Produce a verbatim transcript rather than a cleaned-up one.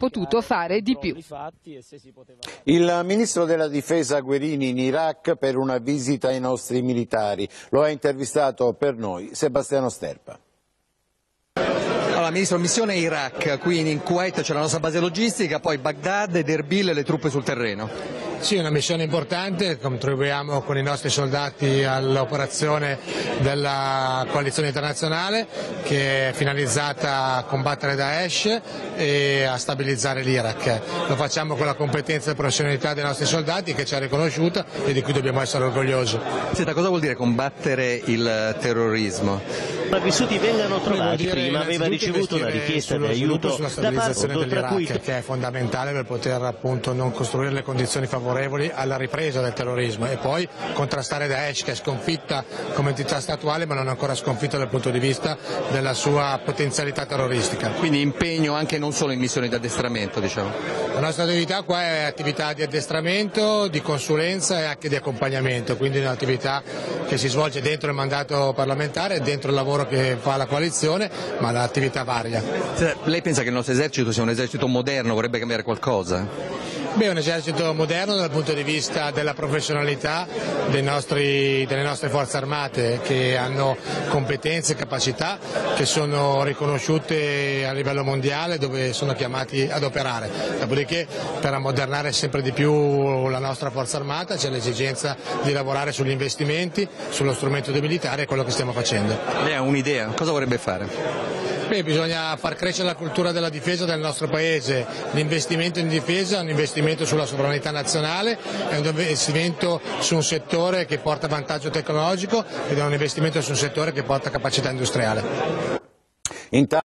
potuto fare di più. Il ministro della difesa Guerini in Iraq per una visita ai nostri militari. Lo ha intervistato per noi Sebastiano Sterpa. Allora, Ministro, missione Iraq, qui in Kuwait c'è la nostra base logistica, poi Baghdad ed Erbil e le truppe sul terreno. Sì, una missione importante, contribuiamo con i nostri soldati all'operazione della coalizione internazionale che è finalizzata a combattere Daesh e a stabilizzare l'Iraq. Lo facciamo con la competenza e professionalità dei nostri soldati che ci ha riconosciuta e di cui dobbiamo essere orgogliosi. Senta, cosa vuol dire combattere il terrorismo? Sopravvissuti vengano trovati. Prima aveva ricevuto una richiesta di aiuto sulla stabilizzazione dell'Iraq, che è fondamentale per poter appunto non costruire le condizioni favorevoli alla ripresa del terrorismo e poi contrastare Daesh, che è sconfitta come entità statuale ma non ancora sconfitta dal punto di vista della sua potenzialità terroristica. Quindi impegno anche non solo in missioni di addestramento, diciamo. La nostra attività qua è attività di addestramento, di consulenza e anche di accompagnamento, quindi è un'attività che si svolge dentro il mandato parlamentare, dentro il lavoro che fa la coalizione, ma l'attività varia. Lei pensa che il nostro esercito sia un esercito moderno, vorrebbe cambiare qualcosa? Beh, un esercito moderno dal punto di vista della professionalità dei nostri, delle nostre forze armate, che hanno competenze e capacità che sono riconosciute a livello mondiale, dove sono chiamati ad operare. Dopodiché, per ammodernare sempre di più la nostra forza armata c'è l'esigenza di lavorare sugli investimenti, sullo strumento dei militari, è quello che stiamo facendo. Lei ha un'idea? Cosa vorrebbe fare? Beh, bisogna far crescere la cultura della difesa del nostro Paese. L'investimento in difesa è un investimento sulla sovranità nazionale, è un investimento su un settore che porta vantaggio tecnologico ed è un investimento su un settore che porta capacità industriale.